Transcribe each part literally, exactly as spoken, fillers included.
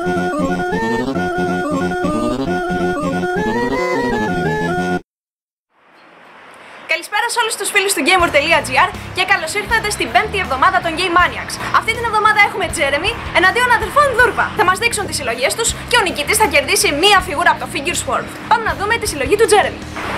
Καλησπέρα σε όλους τους φίλους του gamer.gr και καλώς ήρθατε στην πέμπτη εβδομάδα των Game Maniacs. Αυτή την εβδομάδα έχουμε Jeremy εναντίον αδερφών Δούρβα. Θα μας δείξουν τις συλλογές τους και ο νικητής θα κερδίσει μία φιγούρα από το Figures World. Πάμε να δούμε τη συλλογή του Jeremy.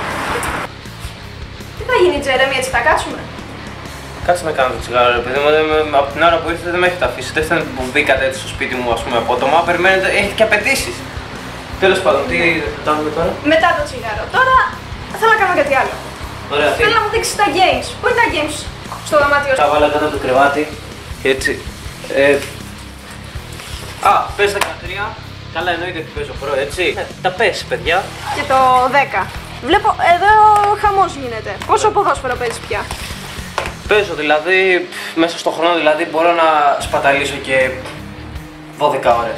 Τι θα γίνει, Jeremy, έτσι θα κάτσουμε? Κάτσε να κάνω το τσιγάρο, ρε παιδί μου. Από την ώρα που ήρθατε δεν με έχετε αφήσει. Δεν ήταν που μπήκατε έτσι στο σπίτι μου, ας πούμε, απότομα. Περιμένετε, έχετε και απαιτήσεις. Τέλος πάντων, τι θα κάνουμε τώρα? Μετά το τσιγάρο. Τώρα θέλω να κάνω κάτι άλλο. Ωραία, θέλω να μου δείξεις τα games. Πού είναι τα games στο δωμάτιο σου? Τα βάλα κάτω από το κρεβάτι. Έτσι. Ε... Α, πες δεκατρία. Καλά, εννοείται ότι παίζω προ, έτσι. Ε, τα πες, παιδιά. Και το δέκα. Βλέπω εδώ χαμός γίνεται. Πόσο ποδόσφαιρο παίζεις πια? Παίζω δηλαδή, μέσα στο χρόνο δηλαδή μπορώ να σπαταλήσω και δώδεκα ώρες.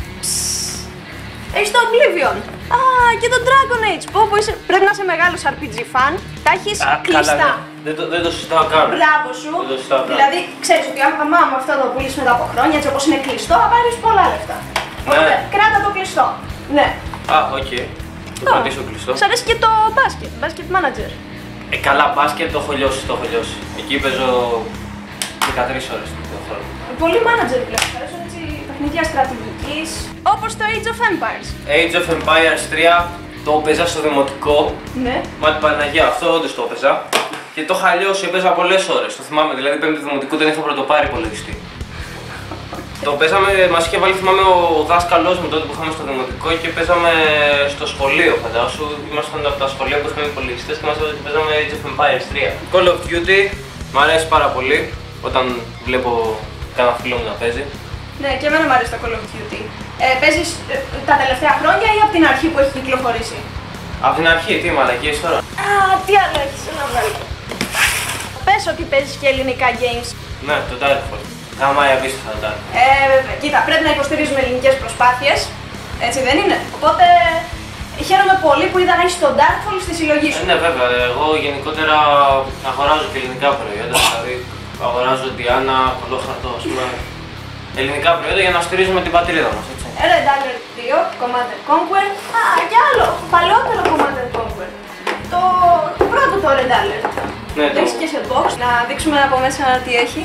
Έχεις το Oblivion. Α, και το Dragon Age. Πω, πω, είσαι... Πρέπει να είσαι μεγάλος αρ πι τζι fan. Τα έχεις κλειστά. Καλά, δεν το, δεν το συζητάω καν. Μπράβο σου. Δεν το συζητάω καν. Δηλαδή, ξέρεις ότι άμα αυτό το πουλήσεις μετά από χρόνια, έτσι όπως είναι κλειστό, θα πάρεις πολλά λεφτά. Ναι. Οπότε, κράτα το κλειστό. Ναι. Α, οκ. Okay. Το κρατήσω κλειστό. Σ' αρέσει και το μπάσκετ, μπάσκετ manager. Ε, καλά, μπάσκετ το έχω λιώσει, το έχω λιώσει. Εκεί παίζω δεκατρείς ώρες το χρόνο. Πολύ manager πλέον. Σ' αρέσουν έτσι παιχνίδια στρατηγικής. Όπως το Age of Empires. Age of Empires τρία το έπαιζα στο δημοτικό. Ναι. Μα την Παναγία, αυτό όντως το έπαιζα. Και το είχα λιώσει, έπαιζα πολλές ώρες. Το θυμάμαι, δηλαδή πέμπτη δημοτικού δεν είχα πρωτοπάρει υπολογιστή. Το παίζαμε, μας είχε βάλει, θυμάμαι, ο δάσκαλός μου τότε που είχαμε στο δημοτικό και παίζαμε στο σχολείο, φαντάσου. Ήμασταν από τα σχολεία που είχαμε υπολογιστές και μας έδωσε και παίζαμε Age of Empires τρία. Call of Duty, μου αρέσει πάρα πολύ όταν βλέπω κανένα φίλο μου να παίζει. Ναι, και εμένα μου αρέσει το Call of Duty. Ε, παίζεις ε, τα τελευταία χρόνια ή από την αρχή που έχει κυκλοφορήσει? Από την αρχή, τι μαλακίες τώρα. Α, τι άλλο έχεις να βγάλει? Πες ότι παίζεις και ελληνικά games. Ναι, το Darkfall. Γαμάει απίστευτα το Darkfall. Ε, κοίτα, πρέπει να υποστηρίζουμε ελληνικές προσπάθειες, έτσι δεν είναι? Οπότε χαίρομαι πολύ που είδα να έχεις το Darkfall στη συλλογή σου. Ε, ναι, βέβαια. Εγώ γενικότερα αγοράζω και ελληνικά προϊόντα. Δηλαδή, αγοράζω Diana, κολόχαρτο, ας πούμε. Ελληνικά προϊόντα για να στηρίζουμε την πατρίδα μας, έτσι. Red Alert δύο, Command and Conquer. Α, και άλλο, παλαιότερο Command and Conquer. Το, το πρώτο το Red Alert. Ναι, το έχεις και σε box. Να δείξουμε από μέσα τι έχει.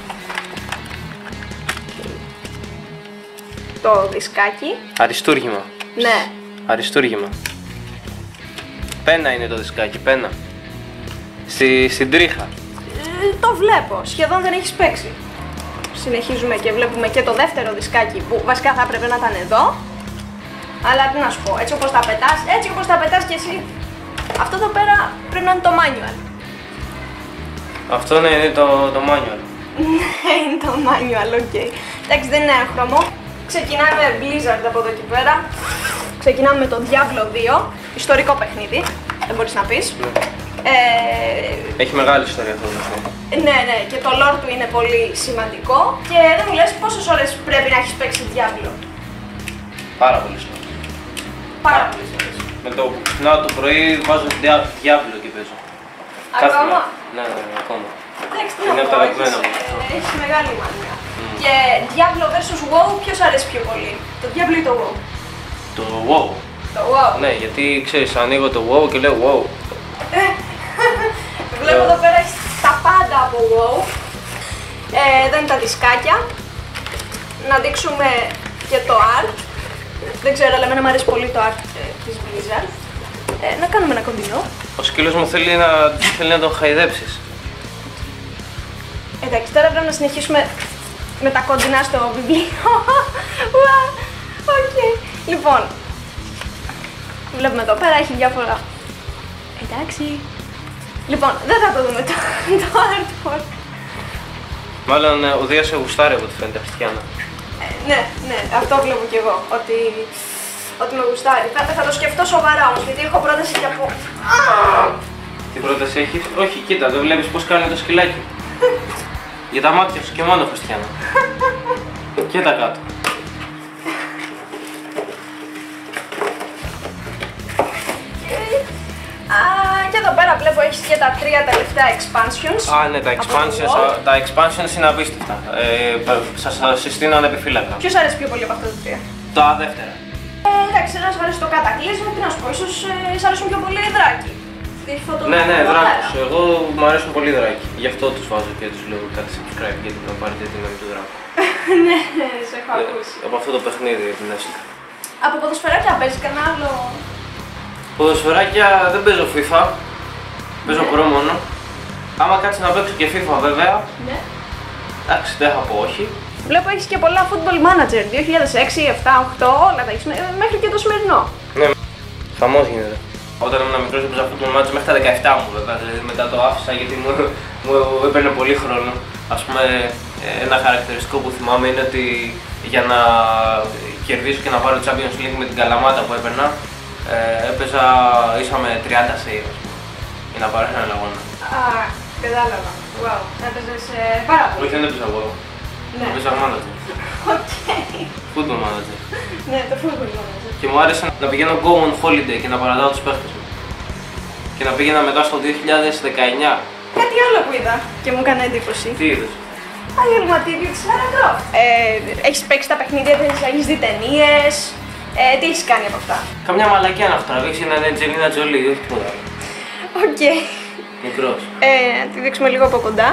Το δισκάκι. Αριστούργημα. Ναι. Αριστούργημα. Πένα είναι το δισκάκι, πένα. Στη, στην τρίχα. Ε, το βλέπω, σχεδόν δεν έχεις παίξει. Συνεχίζουμε και βλέπουμε και το δεύτερο δισκάκι που βασικά θα έπρεπε να ήταν εδώ. Αλλά τι να σου πω, έτσι όπως τα πετάς, έτσι όπως τα πετάς και εσύ. Αυτό εδώ πέρα πρέπει να είναι το manual. Αυτό ναι, είναι το, το manual. Ναι, είναι το manual, οκ. Okay. Εντάξει, δεν είναι έγχρωμο. Ξεκινάμε Blizzard από εδώ και πέρα. Ξεκινάμε με το Diablo δύο, ιστορικό παιχνίδι, δεν μπορείς να πεις. Ναι. Ε... Έχει μεγάλη ιστορία αυτό το παιχνίδι. Ναι, ναι, και το lore του είναι πολύ σημαντικό. Και δεν μου λες πόσες ώρες πρέπει να έχεις παίξει Diablo? Πάρα πολύ ώρες. Πάρα πολλές ώρες. Με το που ξυπνάω το πρωί βάζω Diablo και παίζω. Ακόμα? Ναι, ναι, ναι, ακόμα. Εντάξει, τι είναι να από τα πω, αγαπημένα μου. έχεις, έχεις μεγάλη μανία. Mm. Και Diablo versus WoW, ποιος αρέσει πιο πολύ? Το Diablo ή το WoW? Το WoW. Το WoW. Ναι, γιατί ξέρεις, ανοίγω το WoW και λέω WoW. Βλέπω εδώ πέρα έχεις τα πάντα από WoW. Ε, εδώ είναι τα δισκάκια. Να δείξουμε και το art. Δεν ξέρω, αλλά εμένα μου αρέσει πολύ το art ε, της Blizzard. Ε, να κάνουμε ένα κοντινό. Ο σκύλος μου θέλει να, θέλει να τον χαϊδέψεις. Εντάξει, τώρα πρέπει να συνεχίσουμε με τα κοντινά στο βιβλίο. Οκ. Λοιπόν, βλέπουμε εδώ πέρα, έχει διάφορα. Εντάξει. Λοιπόν, δεν θα το δούμε το, το artwork. Μάλλον ο Δίας σε γουστάρει από ό,τι φαίνεται, Χριστιανά. Ε, ναι, ναι, αυτό βλέπω κι εγώ, ότι, ότι με γουστάρει. Θα, θα το σκεφτώ σοβαρά όμως, γιατί έχω πρόταση και από... Τι πρόταση έχεις? Όχι, κοίτα, δεν βλέπεις πώς κάνει το σκυλάκι. Για τα μάτια σου και μόνο, Χριστιανά. Και τα κάτω. Α, και εδώ πέρα βλέπω έχεις και τα τρία τελευταία expansions. Α, ναι, τα expansions, τα expansions είναι απίστευτα. Ε, σας συστήνω ανεπιφύλακτα. Ποιος αρέσει πιο πολύ από αυτά τα τρία? Τα δεύτερα. Ε, εντάξει, ένας αρέσει το κατακλείσμα, τι να σου πω, ίσως ε, σ' αρέσουν πιο πολύ οι δράκοι. Ναι, ναι, δράκους. Εγώ μου αρέσουν πολύ οι δράκοι. Γι' αυτό τους βάζω και τους λέω κάτι subscribe γιατί να πάρετε τη δύναμη του δράκου. Ναι, σε έχω ακούσει. Από αυτό το παιχνίδι την έσυκα. Από ποδοσφαιράκια παίζεις κανένα άλλο? Ποδοσφαιράκια δεν παίζω FIFA. Παίζω Pro μόνο. Άμα κάτσει να παίξω και FIFA βέβαια. Ναι. Εντάξει, δεν θα πω όχι. Βλέπω έχεις και πολλά Football Manager, δύο χιλιάδες έξι, επτά, οκτώ, όλα τα έχεις, μέχρι και το σημερινό. Ναι, χαμός γίνεται. Όταν ήμουν μικρός έπαιζα Football Manager μέχρι τα δεκαεπτά μου βέβαια, δηλαδή μετά το άφησα γιατί μου, μου έπαιρνε πολύ χρόνο. Ας πούμε, ένα χαρακτηριστικό που θυμάμαι είναι ότι για να κερδίσω και να πάρω Champions League με την Καλαμάτα που έπαιρνα, ε, έπαιζα ίσα με τριάντα save, ας πούμε, για να πάρω έναν αγώνα. Α, κατάλαβα. Wow, έπαιζες ε, πάρα πολύ. Όχι, δεν έπαιζα εγώ. Ναι. Έπαιζα manager. Οκ. Football Manager. Ναι, το Football Manager. Και μου άρεσε να πηγαίνω go on holiday και να παρατάω τους παίχτες μου. Και να πήγαινα μετά στο δύο χιλιάδες δεκαεννιά. Κάτι άλλο που είδα και μου έκανε εντύπωση. Τι είδες? Αγελματίδιο της Lara Croft. Ε, έχεις παίξει τα παιχνίδια της, έχεις δει ταινίες, ε, τι έχεις κάνει από αυτά? Καμιά μαλακιά να έχω τραβήξει, ένα Angelina Jolie, όχι τίποτα άλλο. Οκ. Μικρός. Ε, να τη δείξουμε λίγο από κοντά.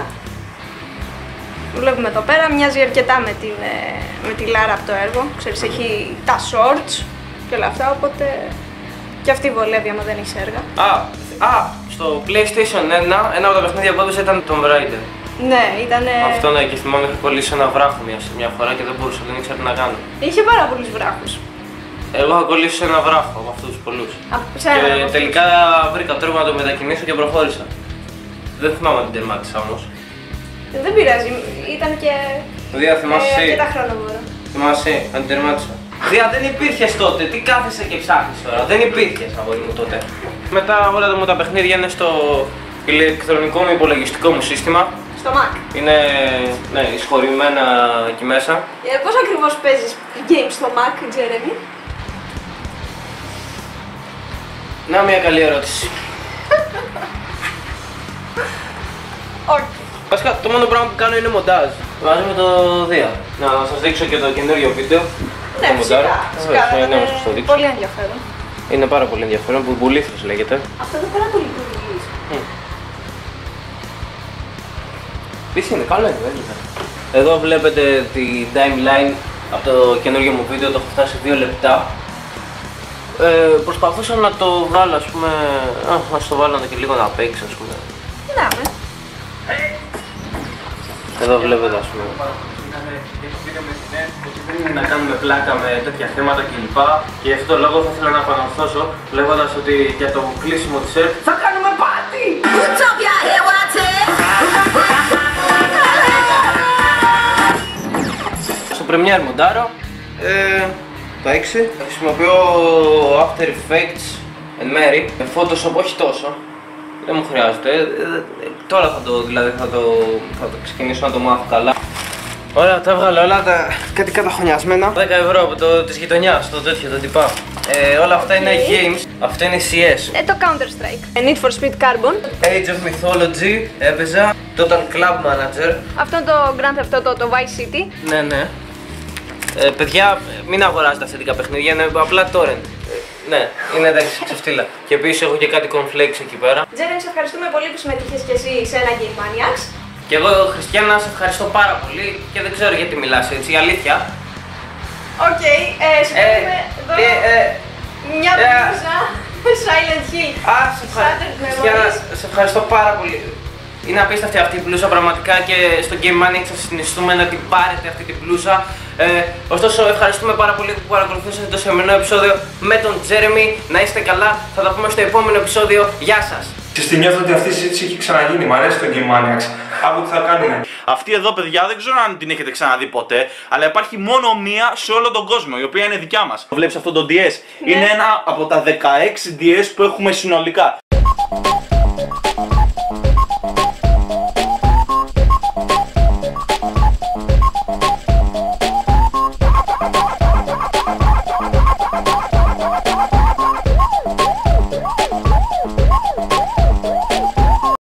Βλέπουμε εδώ πέρα, μοιάζει αρκετά με, την, ε, με τη Λάρα από το έργο. Ξέρεις, έχει τα shorts και όλα αυτά, οπότε και αυτή βολεύει άμα δεν έχει έργα. Α, α, στο PlayStation ένα, ένα από τα παιχνίδια που έπαιζε ήταν Tomb Raider. Ναι, ήταν. Αυτό ναι, και θυμάμαι είχα κολλήσει ένα βράχο μια, μια φορά και δεν μπορούσα, δεν ήξερα τι να κάνω. Είχε πάρα πολλούς βράχους. Εγώ είχα κολλήσει σε ένα βράχο από αυτούς τους πολλούς. Και τελικά βρήκα τρόπο να το μετακινήσω και προχώρησα. Δεν θυμάμαι αν την τερμάτισα όμως. Δεν πειράζει, ήταν και. Δία, θυμάσαι εσύ. Αρκετά χρονοβόρα. Θυμάσαι, αν την τερμάτισα. Δία, δεν υπήρχες τότε. Τι κάθεσαι και ψάχνεις τώρα. Δεν υπήρχες αγόρι μου τότε. Μετά όλα μου τα παιχνίδια είναι στο ηλεκτρονικό μου υπολογιστικό μου σύστημα. Στο Mac. Είναι ναι, εισχωρημένα εκεί μέσα. Ε, πώς ακριβώς παίζεις games στο Mac, Jeremy? Να, μια καλή ερώτηση. Όχι. Βασικά το μόνο πράγμα που κάνω είναι μοντάζ. Μαζί με το Δία. Να σας δείξω και το καινούριο βίντεο. Ναι, το φυσικά. Βέβαια, φυσικά ναι, να σας το δείξω. πολύ ενδιαφέρον. Είναι πάρα πολύ ενδιαφέρον, που Μπουλήθρος λέγεται. Αυτό εδώ πέρα πολύ πολύ. Τι είναι, καλό είναι, δεν είναι. Εδώ βλέπετε τη timeline από το καινούργιο μου βίντεο, το έχω φτάσει σε δύο λεπτά. Ε, προσπαθούσα να το βγάλω, ας πούμε, α, να το βάλω και λίγο να παίξει, ας πούμε. Να με. Εδώ βλέπετε, ας πούμε. Να κάνουμε πλάκα με τέτοια θέματα κλπ. Και γι' αυτό το λόγο θα ήθελα να επανορθώσω λέγοντας ότι για το κλείσιμο της ΕΡΤ θα κάνουμε πάρτι! Στο Premiere μοντάρω ε, τα έξι. Χρησιμοποιώ After Effects εν μέρη. Photoshop όχι τόσο. Δεν μου χρειάζεται. Ε, ε, τώρα θα το, δηλαδή, θα το, θα το ξεκινήσω να το μάθω καλά. Ωραία, τα έβγαλα όλα τα κάτι καταχωνιασμένα. δέκα ευρώ από το της γειτονιάς, το τέτοιο, το τυπά. Ε, όλα αυτά okay. Είναι games, αυτό είναι σι ες. Ε, το Counter Strike. Need for Speed Carbon. Age of Mythology έπαιζα. Τότε Club Manager. Αυτό είναι το Grand Theft Auto, το Vice City. Ναι, ναι. Ε, παιδιά, μην αγοράζετε αυθεντικά παιχνίδια, είναι απλά torrent. Ναι, είναι εντάξει, ξεφτύλα. Και επίσης έχω και κάτι cornflakes εκεί πέρα. Τζέρεμι, σε ευχαριστούμε πολύ που συμμετείχες και εσύ σε ένα Game Maniacs. Και εγώ, Χριστιανά, σε ευχαριστώ πάρα πολύ και δεν ξέρω γιατί μιλάς έτσι, η αλήθεια. Οκ, okay, ε, σηκώνουμε εδώ ε, ε, μια μπλούζα Silent Hill. Α, σε ευχαριστώ. Χριστιανά, σε ευχαριστώ πάρα πολύ. Είναι απίστευτη αυτή η μπλούζα πραγματικά και στο Game Maniacs σας συνιστούμε να την πάρετε αυτή την μπλούζα. Ε, ωστόσο, ευχαριστούμε πάρα πολύ που παρακολουθήσατε το σημερινό επεισόδιο με τον Τζέρεμι. Να είστε καλά, θα τα πούμε στο επόμενο επεισόδιο. Γεια σας! Στη νιώθω ότι αυτή η συζήτηση έχει ξαναγίνει. Μ' αρέσει το Game Maniacs. Άκου τι θα κάνουμε. Αυτή εδώ, παιδιά, δεν ξέρω αν την έχετε ξαναδεί ποτέ, αλλά υπάρχει μόνο μία σε όλο τον κόσμο, η οποία είναι δικιά μας. Βλέπεις αυτό το ντι ες. Ναι. Είναι ένα από τα δεκαέξι ντι ες που έχουμε συνολικά.